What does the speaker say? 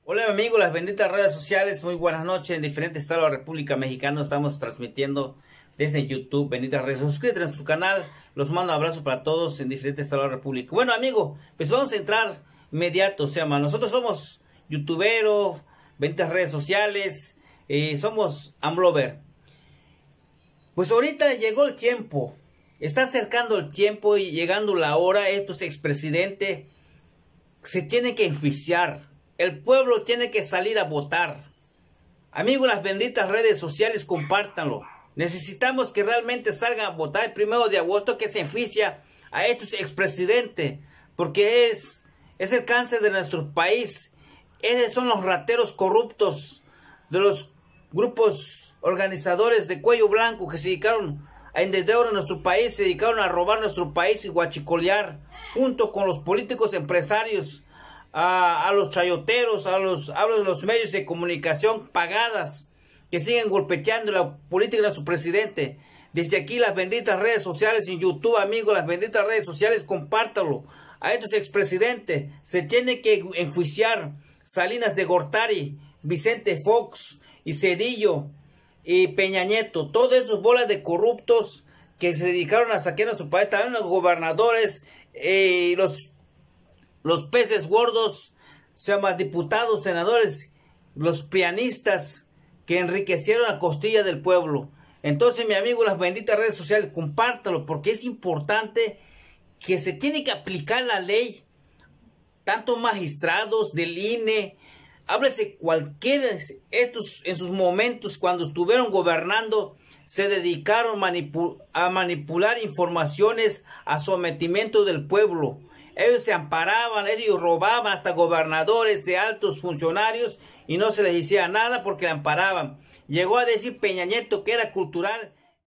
Hola amigos, las benditas redes sociales, muy buenas noches. En diferentes estados de la República Mexicana estamos transmitiendo desde YouTube, benditas redes. Suscríbete a nuestro canal, los mando abrazos para todos en diferentes estados de la República. Bueno amigo, pues vamos a entrar inmediato, nosotros somos youtuberos, benditas redes sociales, somos Amblover. Pues ahorita llegó el tiempo, está acercando el tiempo y llegando la hora. Estos expresidentes se tienen que enjuiciar. El pueblo tiene que salir a votar. Amigos, las benditas redes sociales, compártanlo. Necesitamos que realmente salgan a votar el 1 de agosto, que se enjuicia a estos expresidentes, porque es el cáncer de nuestro país. Esos son los rateros corruptos de los grupos organizadores de cuello blanco que se dedicaron a endeudar a nuestro país, se dedicaron a robar nuestro país y guachicolear, junto con los políticos empresarios, a los chayoteros, hablo de los medios de comunicación pagadas que siguen golpeteando la política de su presidente. Desde aquí las benditas redes sociales en YouTube, amigos, las benditas redes sociales, compártalo. A estos expresidentes se tiene que enjuiciar. Salinas de Gortari, Vicente Fox y Cedillo y Peña Nieto, todos estos bolas de corruptos que se dedicaron a saquear nuestro país. También los gobernadores, los peces gordos, diputados, senadores, los pianistas que enriquecieron a costilla del pueblo. Entonces, mi amigo, las benditas redes sociales, compártalo, porque es importante que se tiene que aplicar la ley. Tantos magistrados del INE, háblese cualquiera, estos en sus momentos cuando estuvieron gobernando, se dedicaron a manipular informaciones a sometimiento del pueblo. Ellos se amparaban, ellos robaban hasta gobernadores de altos funcionarios y no se les decía nada porque le amparaban. Llegó a decir Peña Nieto que era cultural